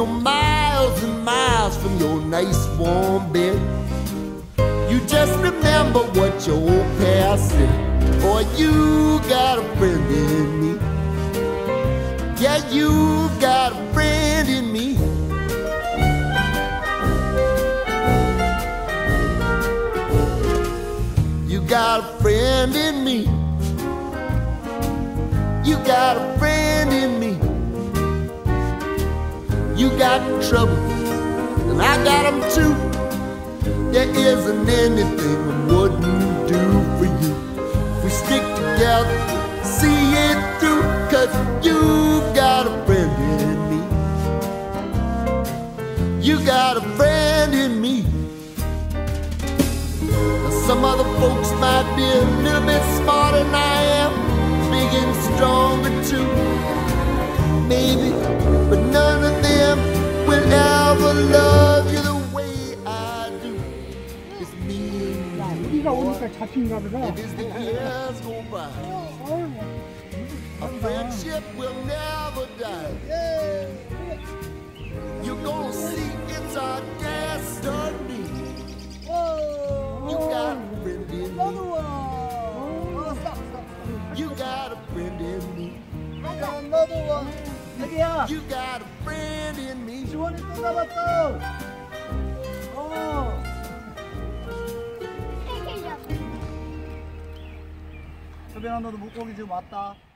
You're miles and miles from your nice warm bed. You just remember what your old past said. Boy, you got a friend in me. Yeah, you got a friend in me. You got a friend in me. You got a friend in me. You got trouble, and I got them too. There isn't anything I wouldn't do for you. If we stick together, see it through, 'cause you got a friend in me. You got a friend in me. Now, some other folks might be a little bit smarter than I am, big and stronger too, maybe, but none of them will ever love you the way I do. It's me and you. 우리가 오니까 잡힌가 보다. And as the years go by, our friendship will never die. You're gonna see it's our destiny. You got a friend in me. You got a friend in me. 자기야, You got a friend in me. 지원이 또 잡았어. 소변아, 너도 물고기 지금 왔다.